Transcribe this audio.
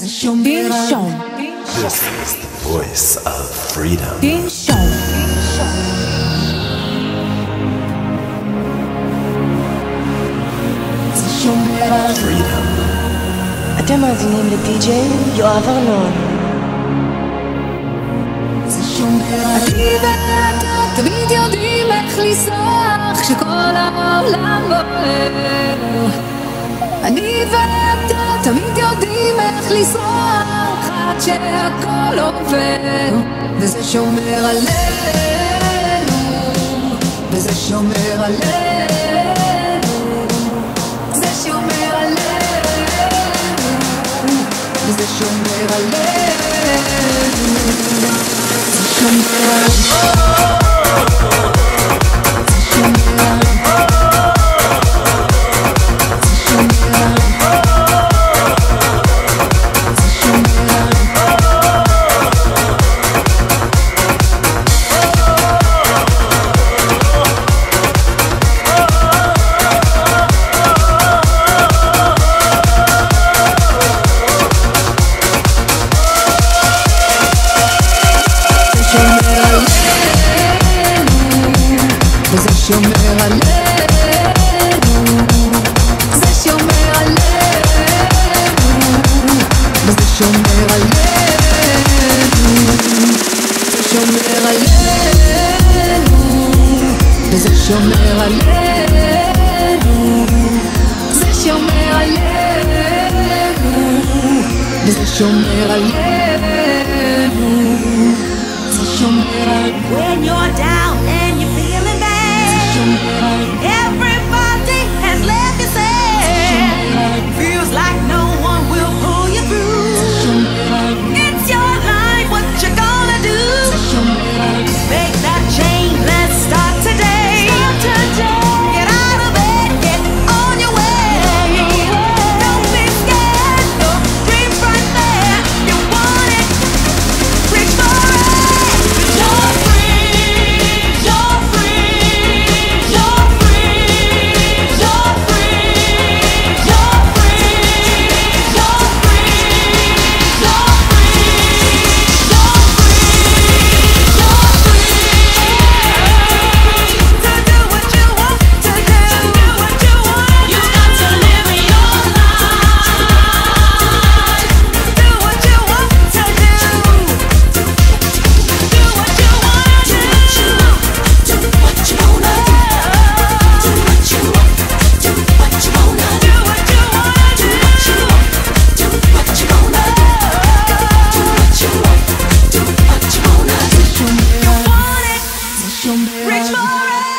This is the voice of freedom. Freedom. אתם מאזינים לדי-ג'יי יואב ארנון. אני ואתה תמיד יודעים איך לסלוח כשכל העולם בוער. אני ואתה תמיד יודעים איך לסלוח עד שהכל עובר, וזה שומר עלינו, וזה שומר עלינו, זה שומר עלינו, וזה שומר עלינו, זה שומר עלינו. שומר עלינו, זה שומר עלינו, וזה שומר עלינו, זה שומר עלינו, וזה שומר עלינו, זה שומר עלינו, וזה שומר עלינו, זה שומר עלינו. When you're down and you're feeling bad, everybody has left you sad. Feels like no one will pull you through. It's your life, what you gonna do? Make that change, let's start today. Get out of bed, get on your way. Don't be scared, your dream's right there. You want it, reach for it. You're free, you're free, you're free, you're free, you're free, you're free, you're free, to do what you want to do, what you want. You got to live your life. Do what you want to do. Do what you want to do. Do what you wanna do. Do what you want. Do what you wanna do. What you wanna do. Do what you wanna do. Do what you want. Do what you wanna do. You want it. Reach for it.